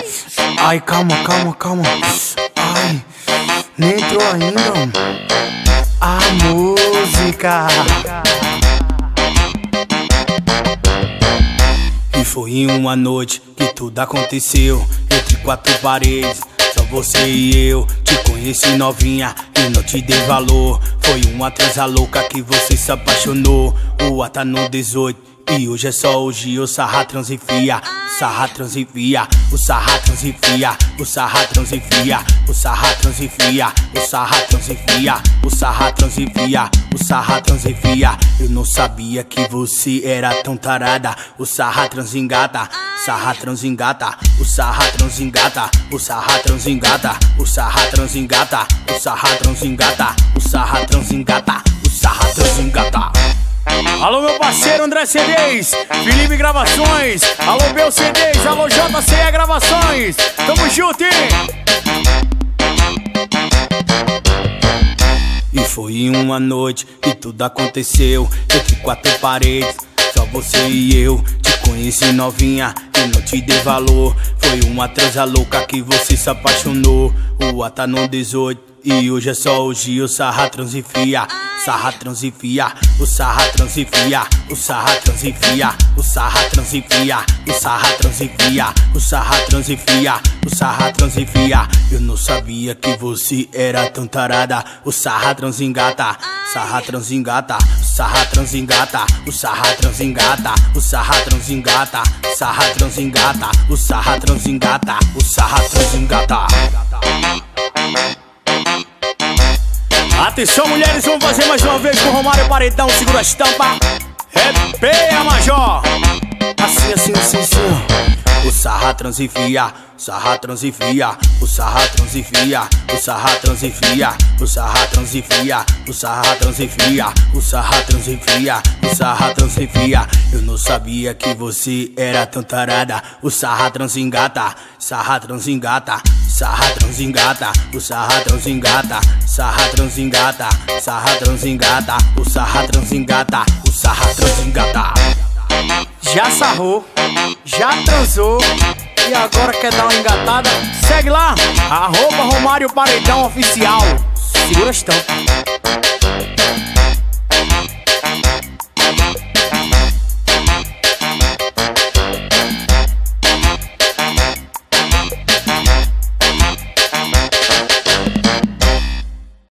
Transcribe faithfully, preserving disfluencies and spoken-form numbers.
Ai, calma, calma, calma. Ai, nem entrou ainda. A música. E foi em uma noite que tudo aconteceu, entre quatro paredes, só você e eu. Te conheci novinha e não te dei valor. Foi uma transa louca que você se apaixonou. O ar tá no dezoito e hoje é só hoje. O sarra transifia, o sarra transifia, o sarra transifia, o sarra transifia, o sarra transifia, o sarra transifia, o sarra transifia, o sarra transifia. Eu não sabia que você era tão tarada. O sarra transingata, sarra transingata, o sarra transingata, o sarra transingata, o sarra transingata, o sarra transingata, o sarra transingata, o sarra transingata. Alô meu parceiro André C Ds, Felipe Gravações, alô Bel C Ds, alô J C E Gravações, tamo junto, hein? E foi em uma noite que tudo aconteceu, entre quatro paredes, só você e eu. Te conheci novinha e não te dei valor. Foi uma transa louca que você se apaixonou. O ar tá no dezoito e hoje é só hoje. O sarra transifia, sarra transifia, o sarra transifia, o sarra transifia, o sarra transifia, o sarra transifia, o sarra transifia, o sarra transifia. Eu não sabia que você era tão tarada. O sarra transingata, sarra transingata, sarra transingata, o sarra transingata, o sarra transingata, sarra transingata, o sarra transingata, o sarra transingata. Atenção mulheres, vamos fazer mais uma vez com o Romário Paredão. Segura a estampa, repeia Major. Assim, assim, assim, assim. O sarra transifia, sarra transifia, o sarra transifia, o sarra transifia, o sarra transifia, o sarra transifia, o sarra transifia, o sarra transifia. Eu não sabia que você era tão tarada. O sarra transingata, sarra transingata, sarra transingata, o sarra transingata, sarra transingata, sarra transingata, o sarra transingata, o sarra transingata. Já sarrou, já transou e agora quer dar uma engatada? Segue lá, arroba Romário Paredão Oficial. Segura a estampa.